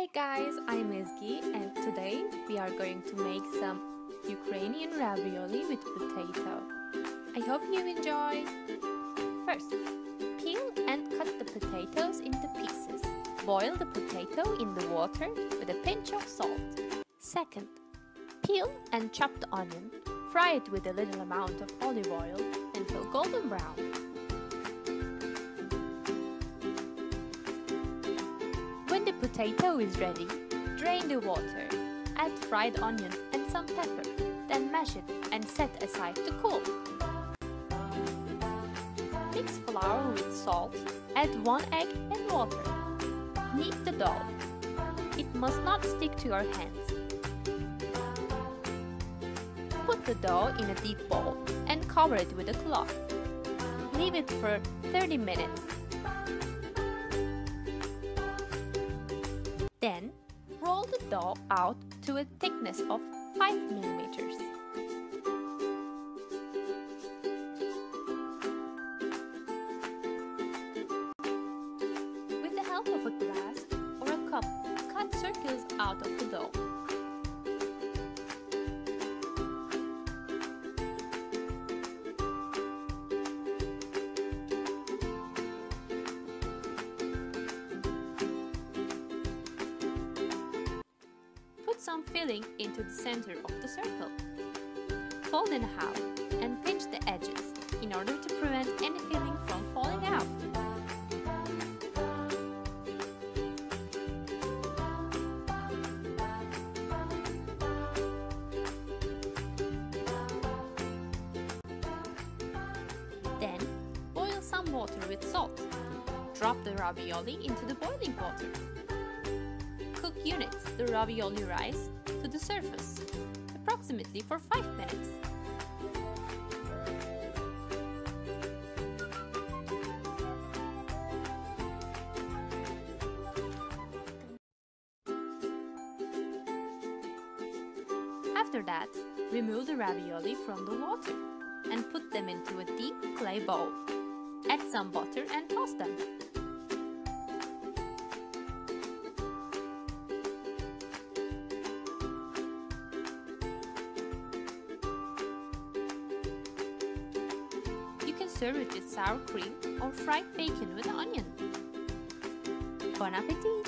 Hey guys, I'm Ezgi and today we are going to make some Ukrainian ravioli with potato. I hope you enjoy! First, peel and cut the potatoes into pieces. Boil the potato in the water with a pinch of salt. Second, peel and chop the onion. Fry it with a little amount of olive oil until golden brown. When the potato is ready, drain the water, add fried onion and some pepper, then mash it and set aside to cool. Mix flour with salt, add 1 egg and water. Knead the dough. It must not stick to your hands. Put the dough in a deep bowl and cover it with a cloth. Leave it for 30 minutes. Then, roll the dough out to a thickness of 5 millimeters. With the help of a glass or a cup, cut circles out of the dough. Put some filling into the center of the circle. Fold in half and pinch the edges in order to prevent any filling from falling out. Then, boil some water with salt. Drop the ravioli into the boiling water. Cook unit the ravioli rice to the surface, approximately for 5 minutes. After that, remove the ravioli from the water and put them into a deep clay bowl. Add some butter and toast them. You can serve it with sour cream or fried bacon with onion. Bon appetit!